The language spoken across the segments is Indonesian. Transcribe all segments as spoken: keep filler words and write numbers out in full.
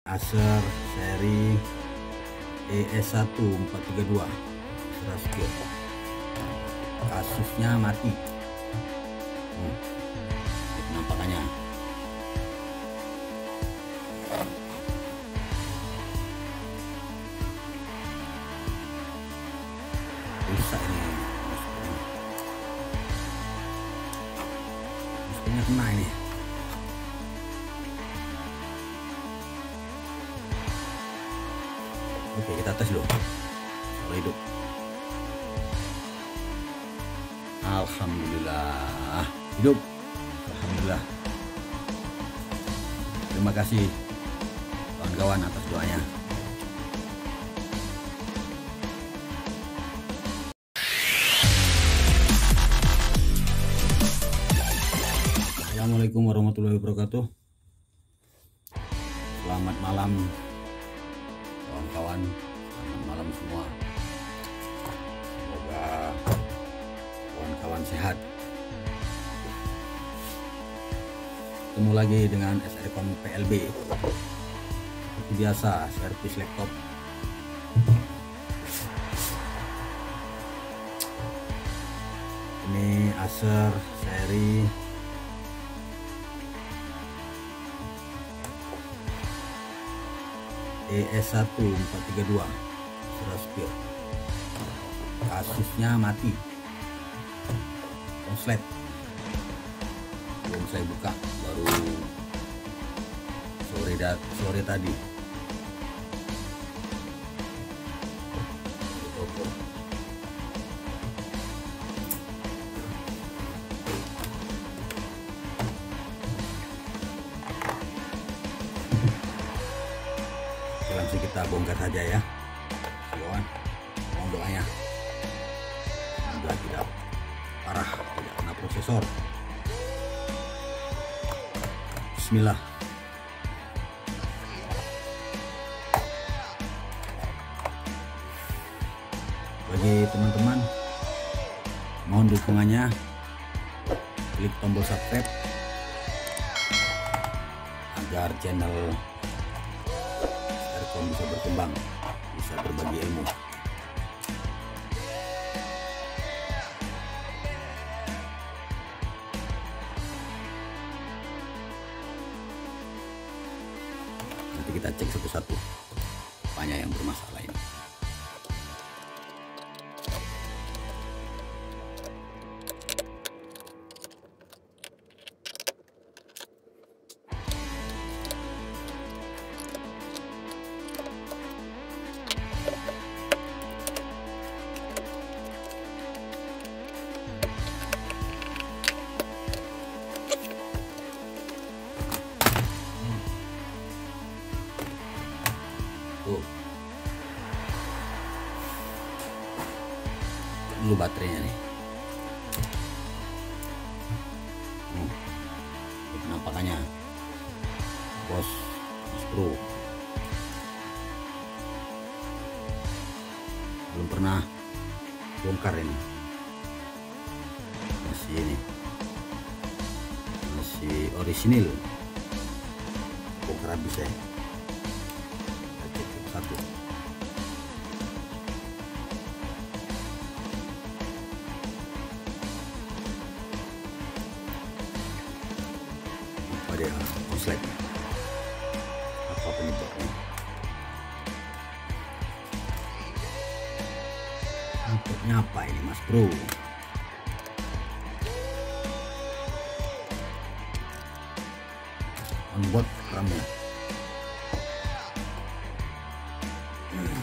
Acer seri E S satu empat tiga dua Raspberry. Kasusnya mati. Hmm. Ini penampakannya. Rusak ini. Mesinnya kena ini. Oke, kita tes dulu. Kalau hidup. Alhamdulillah hidup. Alhamdulillah. Terima kasih kawan-kawan atas doanya. Assalamualaikum warahmatullahi wabarakatuh. Selamat malam kawan-kawan, selamat malam semua. Semoga kawan-kawan sehat. Ketemu lagi dengan S R Com P L B. Seperti biasa, servis laptop. Ini Acer seri E S satu empat tiga dua Raspberry. Kasusnya mati. Konslet. Belum saya buka, baru sore dat sore tadi. Langsung kita bongkar saja ya, kawan. Mohon doanya semoga tidak parah, tidak kena prosesor. Bismillah. Bagi teman-teman, mohon dukungannya, klik tombol subscribe agar channel bisa berkembang, bisa berbagi ilmu. Nanti kita cek satu-satu apanya yang bermasalah ini. Dulu baterainya nih. Hmm. Ini penampakannya bos Mas Bro. Belum pernah bongkar ini. Masih ini masih orisinil. Bongkar habis ya. Kita cek satu. Dia konslet apa penyebabnya? Penyebabnya apa ini Mas Bro? Onboard RAM-nya. Hmm.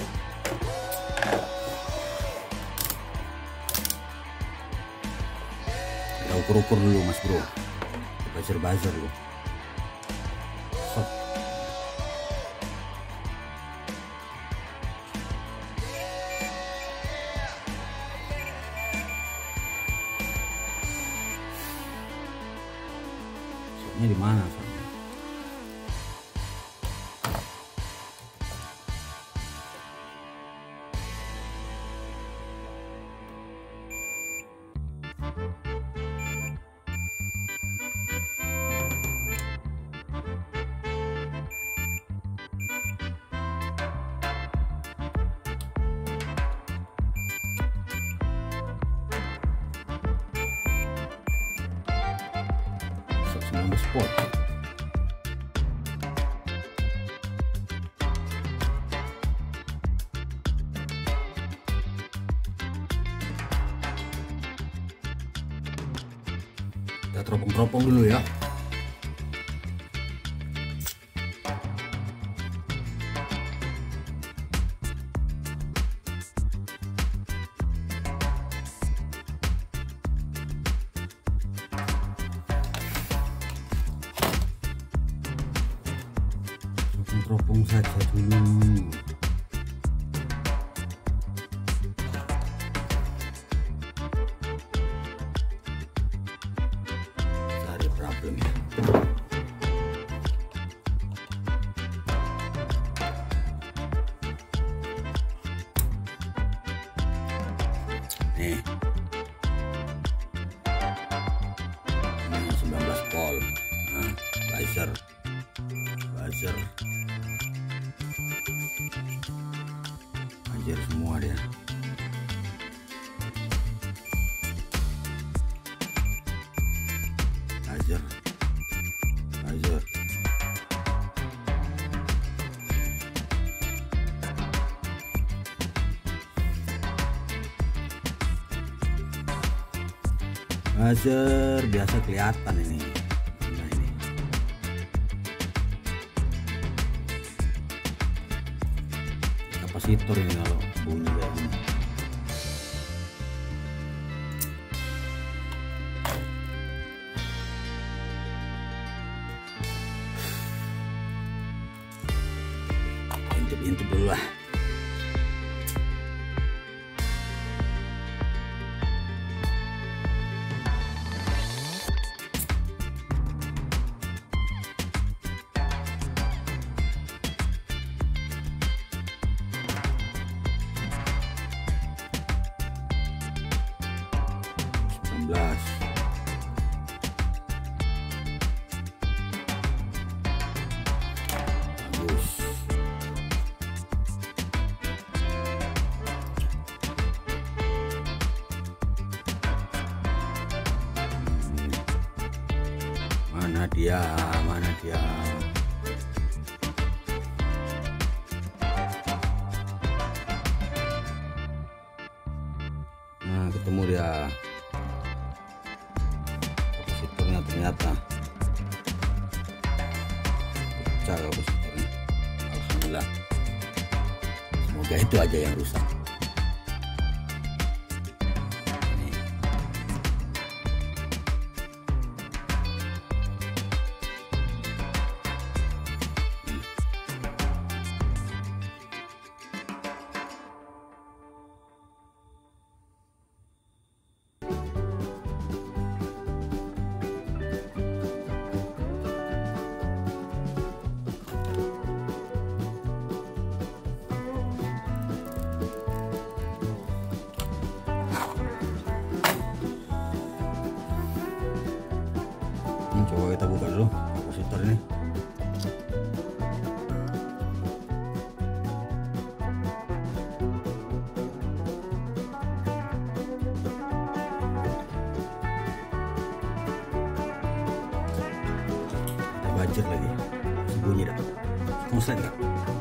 Kita ukur-ukur dulu Mas Bro. Buzzer-buzzer loh. Stop. Stopnya di mana? sembilan belas volt. Kita teropong-teropong dulu ya. Teropong saja dulu. Cari problem ya. Nih. Ini sembilan belas volt. Nah, laser. Laser. Anjir semua dia. Laser. Laser. Laser biasa kelihatan ini. Nah, ini. Kapasitor ini kalau bunyi kayak gini. Intip-intip dulu lah. Belas. Bagus. Mana dia? Mana dia? Nah, ketemu dia. Ternyata pecah kapasitornya. Alhamdulillah. Semoga itu aja yang rusak. Ini. Hmm. Coba kita buka dulu kapasitor ini. Ada budget lagi, bunyi dah. Konslet nggak?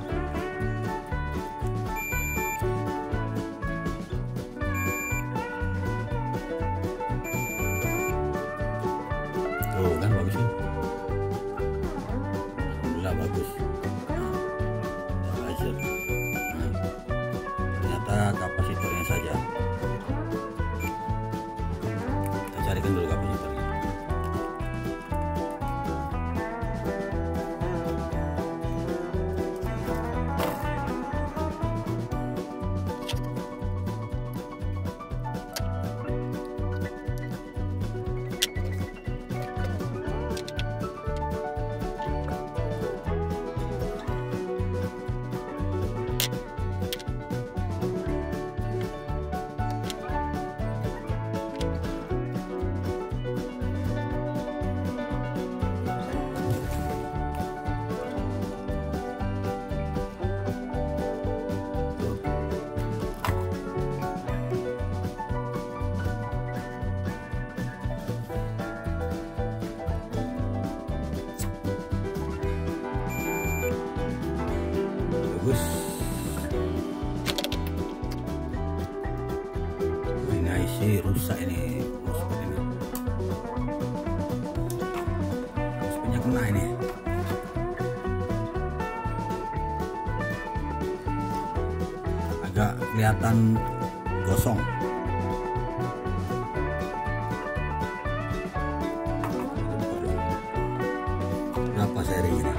Tuh kan bagus kan? Alhamdulillah bagus. Nah, laser. Nah, ternyata kapasitornya saja. Kita carikan dulu kapasitornya. bagus. Ini I C rusak ini, mousepad ini. Mousepadnya kena ini. Agak kelihatan gosong. Berapa seri ini?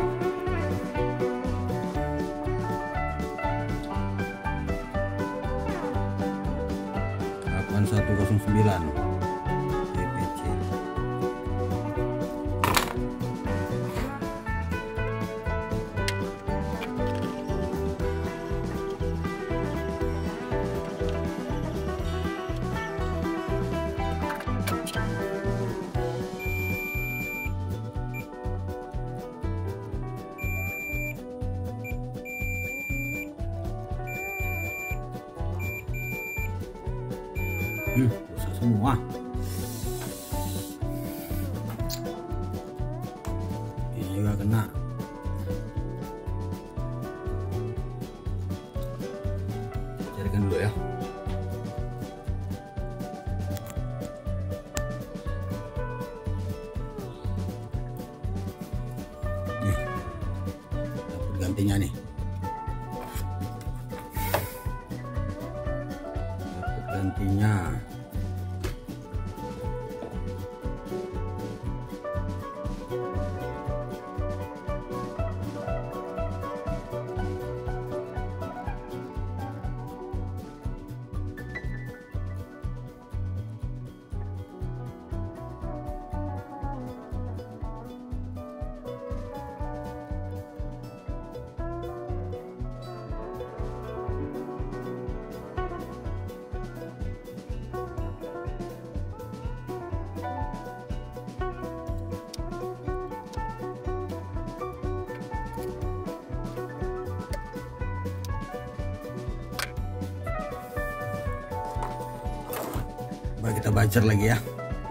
delapan satu nol sembilan D P C. Hmm, rusak semua. Ini juga kena. Carikan dulu ya. Nih, dapat gantinya nih. Dapat gantinya. Coba kita bacer lagi ya.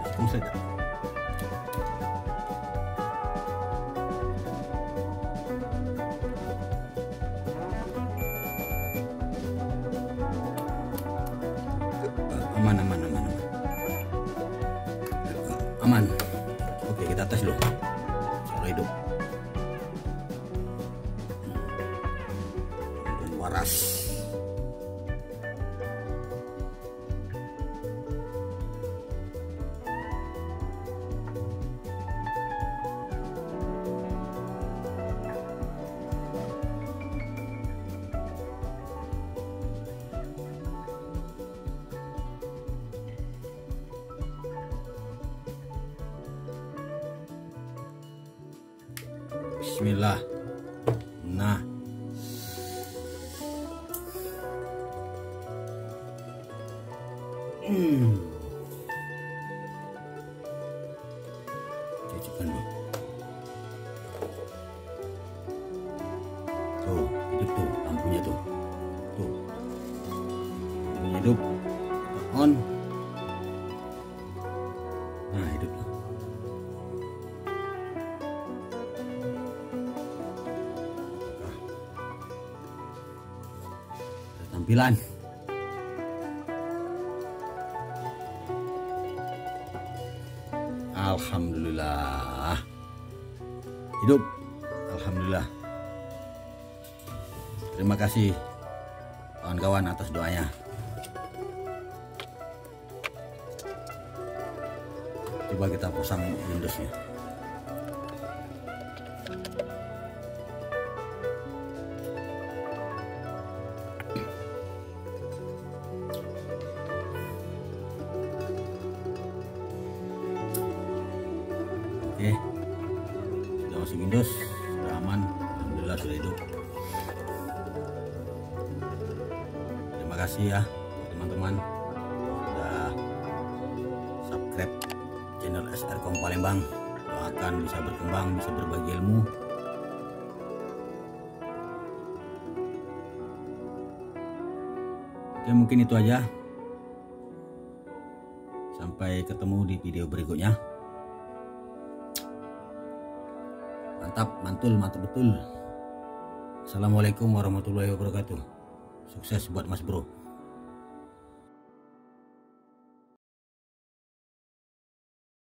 Aman, aman, aman, aman. Aman. Oke, kita tes dulu. Suara hidup. Dan waras. Bismillah. Nah, hmm. Cicipkan dulu. Tuh, hidup tuh lampunya tuh. Tuh, lampunya hidup. Kita on. Nah, hidup tuh. Tampilan. Alhamdulillah. Hidup. Alhamdulillah. Terima kasih kawan-kawan atas doanya. Coba kita pasang Windowsnya. Oke, sudah masuk Windows, sudah aman, alhamdulillah sudah hidup. Terima kasih ya teman-teman sudah subscribe channel S R Com Palembang. Doakan bisa berkembang, bisa berbagi ilmu. Oke, mungkin itu aja. Sampai ketemu di video berikutnya. Mantap, mantul, mantap betul. Assalamualaikum warahmatullahi wabarakatuh. Sukses buat Mas Bro.